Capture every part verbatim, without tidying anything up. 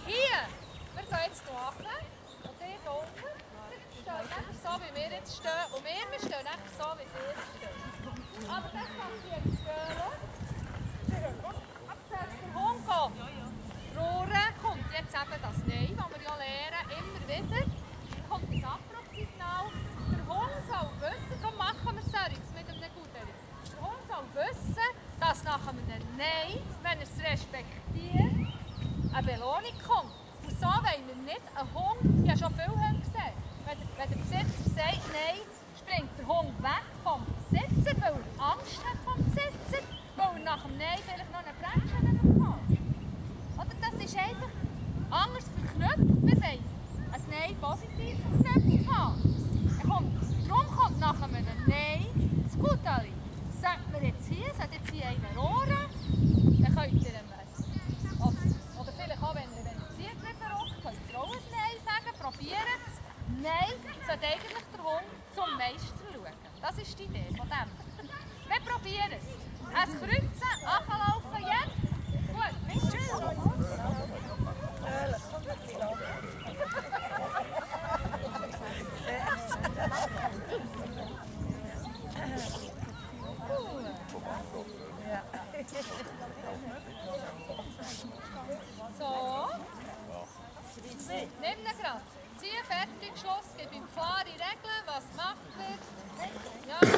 Hier, wir gehen jetzt hier runter und ihr hier unten. Wir stehen nachher so, wie wir jetzt stehen. Und wir, wir stehen nachher so, wie sie jetzt stehen. Aber das passiert schön. Ab der Hund geht. Rohren kommt jetzt eben das Nein, das wir ja lernen, immer wieder. Kommt das Abbruchsignal. Der Hund soll wissen, komm, machen wir es mit einem Gudeli. Der Hund soll wissen, dass nach einem Nein, wenn er es respektiert, eine Belohnung kommt. Und so wollen wir nicht einen Hund, ich habe schon viele Hunde gesehen, wenn der, wenn der Besitzer sagt Nein, springt der Hund weg vom Besitzer, weil er Angst hat vom Besitzer, weil er nach dem Nein vielleicht noch eine Bremse bekommt. Oder das ist einfach anders verknüpft. Wir wollen ein Nein positiv verknüpft haben. Kommt, darum kommt nach einem Nein das Gudeli. Sagt mir jetzt hier, sagt jetzt hier einen Rohren, dann könnt ihr ihm was. Oder, oder vielleicht auch, wenn ihr reduziert nicht verrückt, könnt ihr auch ein Nein sagen, probiert es. Nein, sollte eigentlich der Hund zum Meister schauen. Das ist die Idee von dem. Wir probieren es. Ein Kreuzen, nachlaufen jetzt. Gut, tschüss. So. Nimm ihn gerade. Zieh, fertig, Schluss. Gib ihm klare Regeln. Was macht er? Ja.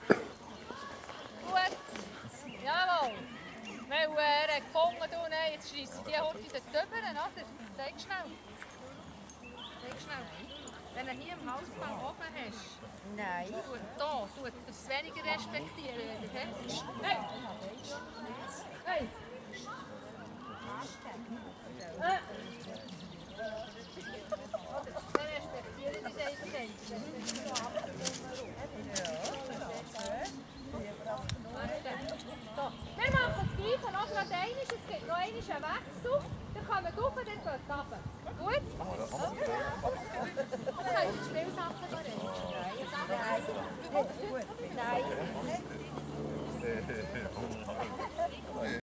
Gut. Jawohl. Weil er hat gefunden, du, nein, jetzt schreissen die heute dort drüber, oder? Zeig schnell. Zeig schnell. Wenn du hier im Halsband oben hast, nein. Tut da, tut das weniger respektieren. Hey! Hey! Äh. Dann respektieren sie es einfach nicht. So, wir machen das Gleiche noch gerade einmal. Es gibt noch einmal einen Wechsel. Dann kommen wir rauf und dann geht es runter. Gut? Okay.